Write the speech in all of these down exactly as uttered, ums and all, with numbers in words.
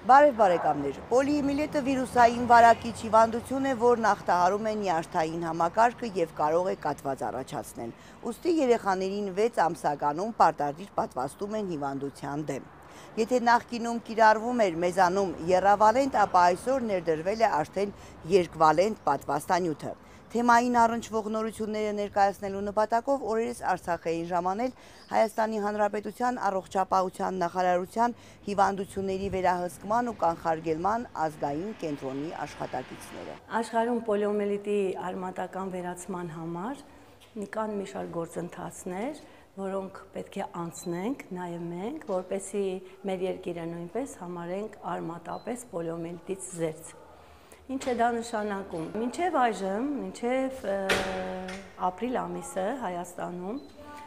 Բարև բարեկամներ, պոլիիմիլետը վիրուսային վարակիչ հիվանդություն է, որն ախտահարում է նյարդային համակարգը և կարող է կաթված առաջացնել։ Ուստի երեխաներին վեց ամսականում պարտադիր պատվաստում են հիվանդության դեմ։ Եթե նախկինում կիրառվում էր մեզանում եռավալենտ, ապա այսօր ներդրվել է արդեն երկվալենտ պատվաստանյութը։ Թեմային առնչվող նորությունները ներկայացնելու նպատակով օրերս Արցախ էին ժամանել Հայաստանի Հանրապետության առողջապահության նախարարության հիվանդությունների վերահսկման ու կանխարգելման ազգային կենտրոնի աշխատակիցները։ Աշխարհում պոլիոմիելիտի արմատական վերացման համար կան մի շարք գործընթացներ, որոնք պետք է անցնենք, նաև մենք, որպեսզի մեր երկիրը նույնպես համարենք արմատապես պոլիոմիելիտից զերծ։ Ինչ է դա նշանակում։ Մինչև այժմ, մինչև ապրիլ ամիսը Հայաստանում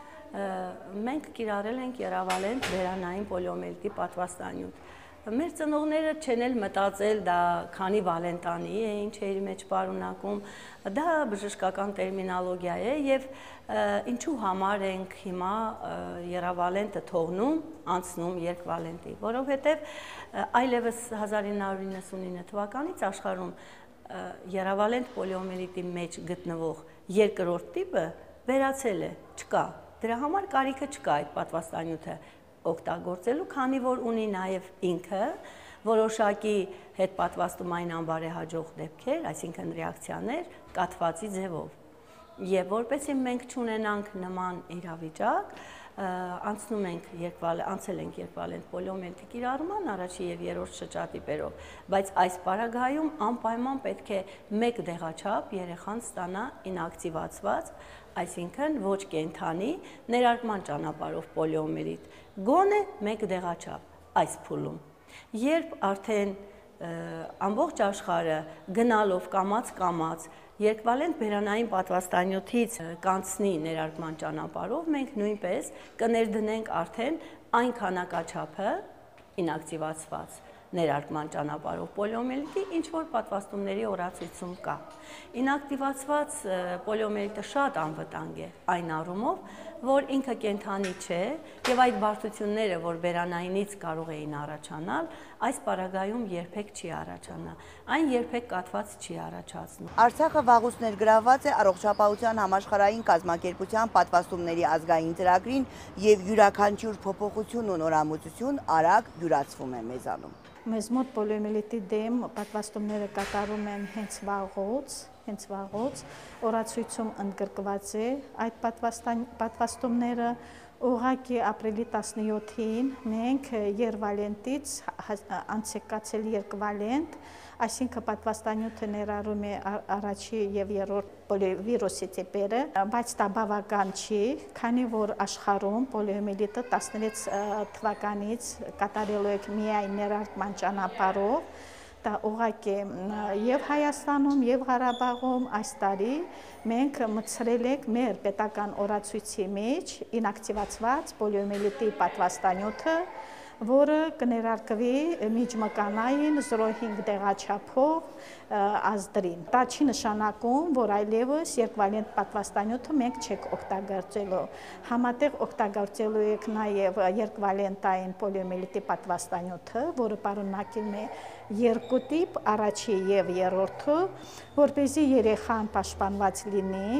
մենք կիրառել ենք եռավալենտ բերանային պոլիոմիելիտի պատվաստանյութ։ Մեր ծնողները չեն էլ մտածել դա քանի վալենտանի է, ինչ է իր մեջ պարունակում, դա բժշկական տերմինոլոգիա է եւ ինչու համար ենք հիմա եռավալենտը թողնում, անցնում երկվալենտի, որովհետեւ այլևս հազար ինը հարյուր իննսունինը թվականից աշխարհում եռավալենտ պոլիոմիելիտի մեջ գտնվող երկրորդ տիպը վերացել է, չկա։ Դրա համար կարիքը չկա այդ պատվաստանյութը օգտագործելու, քանի որ ունի նաև ինքը որոշակի հետպատվաստումային անբարեհաջող դեպքեր, այսինքն ռեակցիաներ կաթվածի ձևով։ Եվ որպեսզի մենք չունենանք նման իրավիճակ, անցնում ենք անցել ենք երկվալենտ պոլիոմիելիտի կիրառման առաջի եւ երրորդ շրջատիպերով, բայց այս պարագայում անպայման պետք է մեկ դեղաչափ երեխան ստանա ինակտիվացված, այսինքն ոչ կենդանի ներարկման ճանապարհով պոլիոմիելիտ, գոնե մեկ դեղաչափ այս փուլում։ Երբ արդեն ամբողջ աշխարհը գնալով կամաց-կամաց երկվալենտ բերանային պատվաստանյութից կանցնի ներարկման ճանապարհով, մենք նույնպես կներդնենք արդեն այն քանակաչափը ինակտիվացված ներարկման ճանապարհով պոլիոմիելիտի, ինչ որ պատվաստումների օրացույցում կա։ Ինակտիվացված պոլիոմիելիտը շատ անվտանգ է այն առումով, որ ինքը կենդանի չէ եւ այդ բարդությունները, որ բերանայինից կարող էին առաջանալ, այս պարագայում երբեք չի առաջանա։ Այն երբեք կաթված չի առաջացնում։ Արցախը վաղուց ներգրավված է առողջապահության համաշխարհային կազմակերպության պատվաստումների ազգային ծրագրին եւ յուրաքանչյուր փոփոխություն ու նորամուծություն արագ յուրացվում է մեզանում։ Մեզ մոտ պոլիոմիելիտի դեմ պատվաստումները կատարում են հենց վաղուց, հենց վաղուց, օրացույցում ընդգրկված է այդ պատվաստումները, ուղղակի ապրիլի տասնյոթին մենք երկվալենտից անցեկացել երկվալենտ, այսինքն պատվաստանյութը ներառում է առաջի եւ երրորդ պոլիվիրուսի տիպերը, բայց դա բավական չի, քանի որ աշխարհում պոլիոմիելիտը տասնվեց թվականից կատարելու է միայն ներարկման ճանապարհով, դա ուղղակի եւ Հայաստանում եւ Ղարաբաղում այս տարի մենք մտցրել ենք մեր պետական օրացույցի մեջ ինակտիվացված պոլիոմիելիտի պատվաստանյութը, որը կներարկվի միջմկանային զրո հինգ դեղաչափով ազդրին։ Դա չի նշանակում, որ այլևս երկվալենտ պատվաստանյութը մենք չեք օգտագործելու։ Համատեղ օգտագործելու եք նաև երկվալենտային պոլիոմիելիտի պատվաստանյութը, որը պարունակում է երկու տիպ, առաջի եւ երրորդը, որպեսզի երեխան պաշտպանված լինի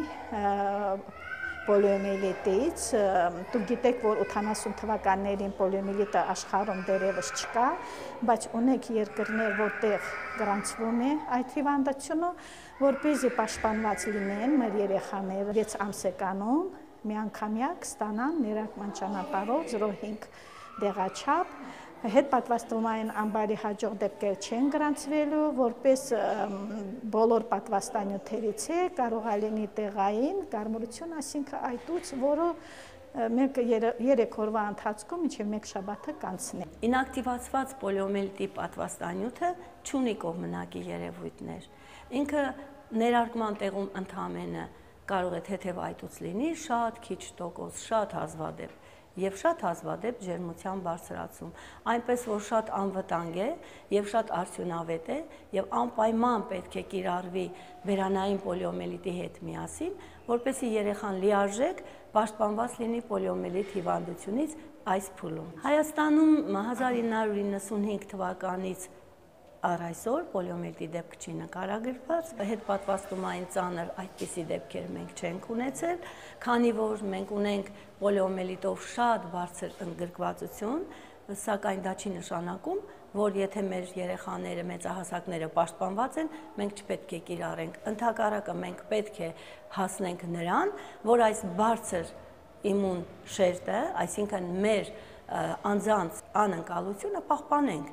պոլիոմիելիտից, դուք գիտեք, որ ութանասուն թվականներին պոլիոմիելիտը աշխարհում դեռևս չկա, բայց ունեք երկրներ, որտեղ գրանցվում է այդ հիվանդությունը, որպեսզի պաշտպանված լինեն մեր երեխաները վեց ամսեկանում միանգամյա կստանան ներարկման ճանապարհով զրո հինգ դեղաչափ, հետպատվաստումային անբարեհաջող դեպքեր չեն գրանցվելու, որպես բոլոր պատվաստանյութերից է կարող է լինի տեղային կարմրություն, այսինքն այտուց, որը մենք երեք օրվա ընթացքում մինչև մեկ շաբաթը կանցնի։ Ինակտիվացված պոլիոմիելիտի պատվաստանյութը չունի կողմնակի երևույթներ։ Ինքը ներարկման տեղում ընդամենը կարող է թեթև այտուց լինի, շատ քիչ տոկոս, շատ հազվադեպ եւ շատ հազվադեպ ջերմության բարձրացում, այնպես որ շատ անվտանգ է եւ շատ արդյունավետ է եւ անպայման պետք է կիրառվի բերանային պոլիոմիելիտի հետ միասին, որպեսզի երեխան լիարժեք պաշտպանված լինի պոլիոմիելիտ հիվանդությունից այս փուլում։ Հայաստանում հազար ինը հարյուր իննսունհինգ թվականից առ այսօր պոլիոմիելիտի դեպք չի նկարագրված, հետպատվաստումային ծանր այդպիսի դեպքեր մենք չենք ունեցել, քանի որ մենք ունենք պոլիոմիելիտով շատ բարձր ընդգրկվածություն, սակայն դա չի նշանակում, որ եթե մեր երեխաները, մեծահասակները պաշտպանված են, մենք չպետք է կիրառենք։ Ընդհակառակը մենք պետք է հասնենք նրան, որ այս բարձր իմուն շերտը, այսինքն մեր անձանց անկալությունը պահպանենք,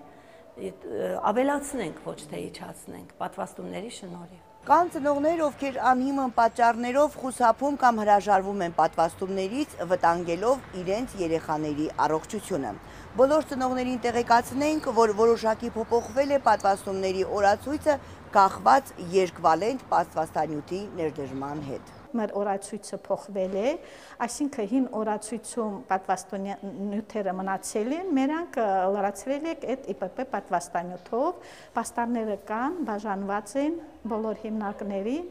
ավելացնենք, ոչ թե իջացնենք, պատվաստումների շնորհիվ։ Կան ծնողներ, ովքեր անհիմն պատճառներով խուսափում կամ հրաժարվում են պատվաստումներից, վտանգելով իրենց երեխաների առողջությունը։ Բոլոր ծնողներին տեղեկացնենք, որ որոշակի փոփոխվել է պատվաստումների օրացույցը կախված երկվալենտ պատվաստանյութի ներդրման հետ։ Մեր օրացույցը փոխվել է, այսինքն հին օրացույցում պատվաստանյութերը մնացել են, մերանք լրացրել եք այդ ի պե պե պատվաստանյութով, պաստառները կան, բաժանված են բոլոր հիմնարկներին,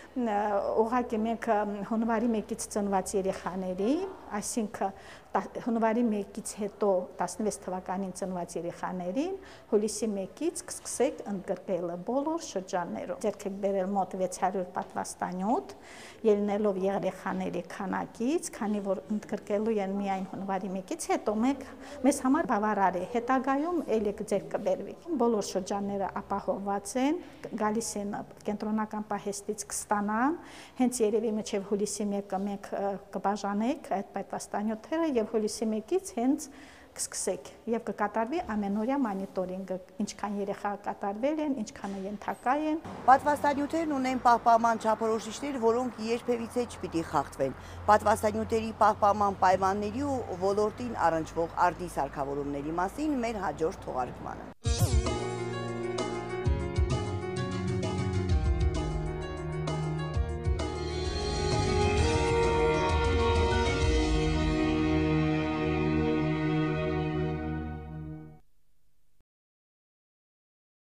ուղղակի մենք հունվարի մեկից ծնված երեխաների, այսինքն հունվարի մեկից հետո տասնվեց թվականին ծնված երեխաներին հուլիսի մեկից կսկսեք ընդգրկելը բոլոր շրջաններում։ Ձեռք եք բերել մոտ վեց հարյուր պատվաստանյութ, ելնելով երեխաների քանակից, քանի որ ընդգրկելու են միայն հունվարի մեկից հետո մենք մեզ համար բավարար է, հետագայում ել եք ձեռք կբերվի։ Բոլոր շրջանները ապահովված են, գալիս են կենտրոնական պահեստից կստանան, հենց երևի մինչև հուլիսի մեկը մենք կբաժանենք այդ պատվաստանյութերը եւ հուլիսի մեկից հենց կսկսեք եւ կկատարվի ամենօրյա մոնիտորինգը, ինչքան երեխա կատարվել են, ինչքանը ենթակա են։ Պատվաստանյութերն ունեն պահպանման չափորոշիչներ, որոնք երբևիցե չպիտի խախտվեն։ Պատվաստանյութերի պահպանման պայմանների ու ոլորտին առնչվող արդի սարքավորումների մասին մեր հաջորդ թողարկմանը։